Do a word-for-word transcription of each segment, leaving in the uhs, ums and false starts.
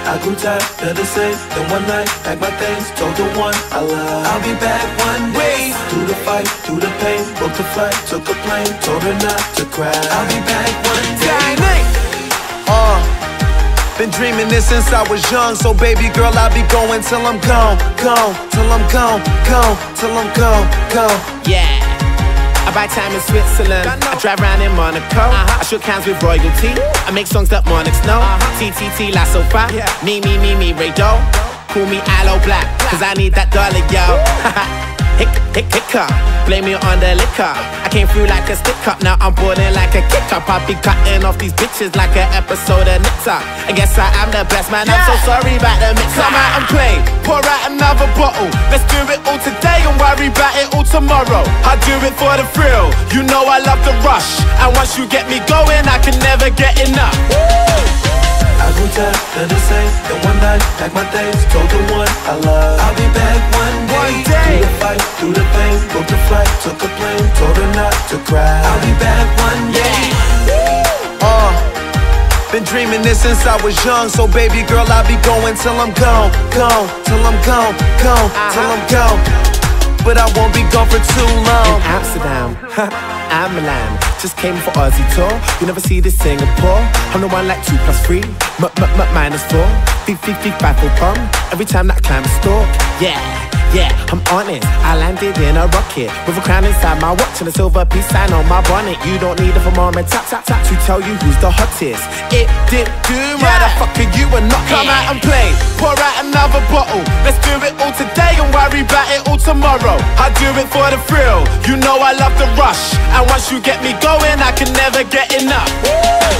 I grew tired of the same. Then one night, packed my things, told the one I love I'll be back one day. Through the fight, through the pain, booked a flight, took a plane, told her not to cry. I'll be back one day. Uh, been dreaming this since I was young, so baby girl, I'll be going till I'm gone, gone, till I'm gone, gone, till I'm gone, gone. Yeah. I buy time in Switzerland, I drive around in Monaco, uh-huh. I shook hands with royalty, I make songs that monarchs know, uh-huh. T T T La Sofa, yeah. Me, me, me, me, Ray Doe, call me Aloe Black, cause I need that dollar, yo. Hick, hick, hiccup, blame me on the liquor, I came through like a stick up, now I'm boarding like a kick up, I'll be cutting off these bitches like an episode of Nip Tuck. I guess I am the best man, yeah. I'm so sorry about the mix. Come out and play, pour out another bottle, let's do it all today and worry about it all tomorrow. I do it for the thrill, you know I love the rush, and once you get me going, I can never get enough. Woo! I grew tired of the same. Then one night, packed my things, told the one I love I'll be back one day. One day. Through the fight, through the pain, booked a flight, took a plane, told her not to cry. I'll be back one day. Yeah. Uh, been dreaming this since I was young, so baby girl, I'll be going till I'm gone, gone, till I'm gone, gone, uh-huh. till I'm gone. But I won't be gone for too long. In Amsterdam, I'm Milan, just came for Aussie tour. You never see this Singapore. I'm the one like two plus three, m m m minus four. Feet, feet, feet, five for pump. Every time that I climb a stalk, yeah. Yeah, I'm on it. I landed in a rocket with a crown inside my watch and a silver peace sign on my bonnet. You don't need a thermometer tap tap tap to tell you who's the hottest. It did do, yeah. Why the fuck are you a not? Come out and play, pour out another bottle, let's do it all today and worry about it all tomorrow. I do it for the thrill, you know I love the rush, and once you get me going, I can never get enough. Woo!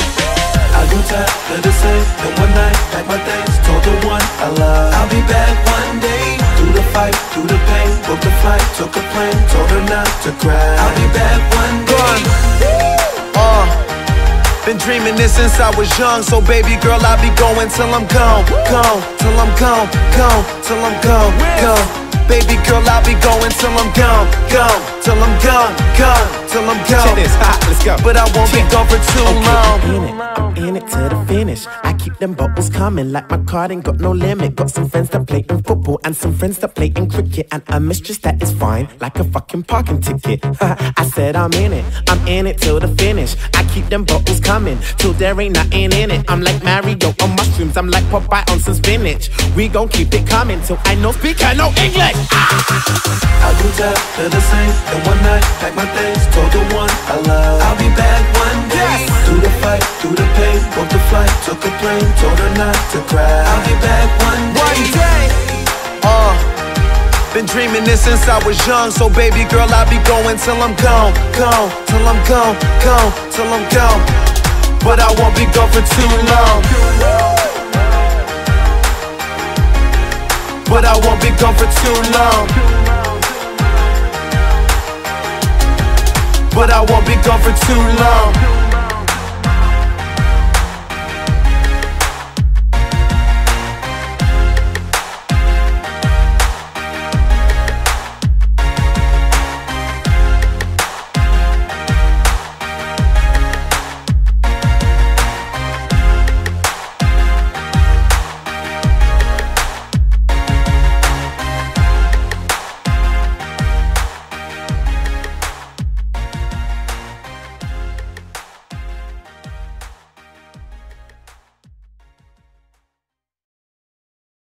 I grew tired of the same. Then one night, packed my things, told the one I love I'll be back one day. Through the fight, through the pain, booked a flight, took a plane, told her not to cry. I'll be back one day. Uh, been dreaming this since I was young, so baby girl, I'll be going till I'm gone, gone, till I'm gone, gone, till I'm gone, gone. Baby girl, I'll be going till I'm gone, gone, till I'm gone, gone, till I'm gone. Check this, hot, let's go. But I won't Check. be gone for too okay, long. I'm in it, I'm in it to the finish. I keep them bottles coming like my card ain't got no limit. Got some friends that play in football and some friends that play in cricket, and a mistress that is fine like a fucking parking ticket. I said I'm in it, I'm in it till the finish. I keep them bottles coming till there ain't nothing in it. I'm like Mario on mushrooms, I'm like Popeye on some spinach. We gon' keep it coming till I know speak, I know English. I grew tired of the same. Then one night, packed my things, told the one I love I'll be back one day. Yes. Through the fight, through the pain, booked a flight, took a plane, told her not to cry. I'll be back one day. One day. Uh, been dreaming this since I was young, so baby girl, I'll be going till I'm gone, gone, till I'm gone, gone, till I'm gone. But I won't be gone for too long. But I won't be gone for too long. But I won't be gone for too long.